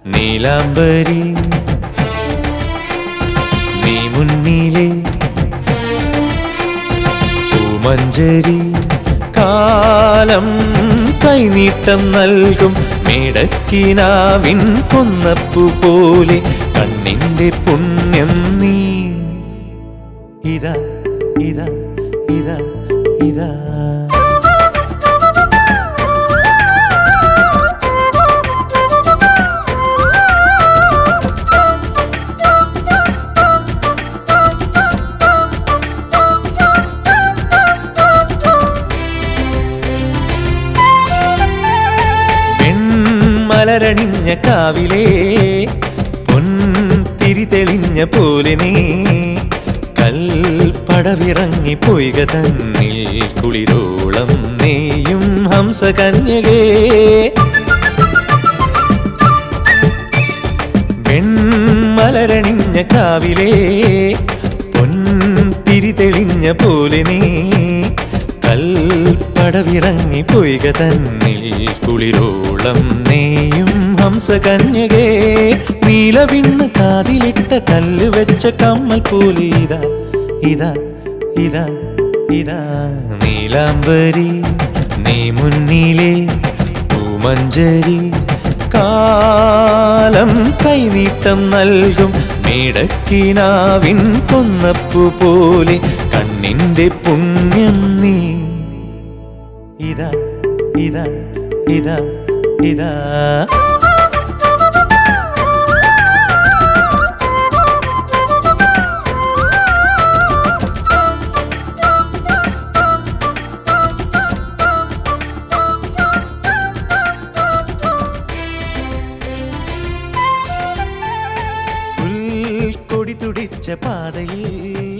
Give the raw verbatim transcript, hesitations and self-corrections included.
നീലാംബരി നീ മുന്നിലെ പൂമഞ്ചരി കാലം കൈനീട്ടം നൽകും മേടക്കിനാവിൻ കൊന്നപ്പു പോലെ കണ്ണിന്റെ പുണ്യം നീ ഇതാ ഇതാ ഇതാ ഇതാ മലരണിഞ്ഞ കാവിലേ പൊൻതിരി തെളിഞ്ഞ പോലെ നീ കൽപ്പടവിറങ്ങി പോയിക തന്നിൽ കുളിരോളം നീയും ഹംസകന്യകേ വെൺമലരണിഞ്ഞ കാവിലേ പൊൻതിരി തെളിഞ്ഞ പോലെ നീ കൽപ്പടവിറങ്ങി പോയിക തന്നിൽ കുളിരോളം നീയും ഹംസകന്യകേ നീലവിണ്ണ് കാതിലിട്ട കല്ല് വെച്ച കമ്മൽ പോലെ ഇതാ ഇതാ ഇതാ ഇതാ നീലാംബരി നീ മുന്നിലെ പൂമഞ്ചരി കാലം കൈനീട്ടം നൽകും മേടക്കിനാവിൻ കൊന്നപ്പു പോലെ കണ്ണിന്റെ പുണ്യം നീ ഇതാ ഇതാ ഇതാ ഇതാ പുൽക്കൊടി തുടിച്ച പാതയിൽ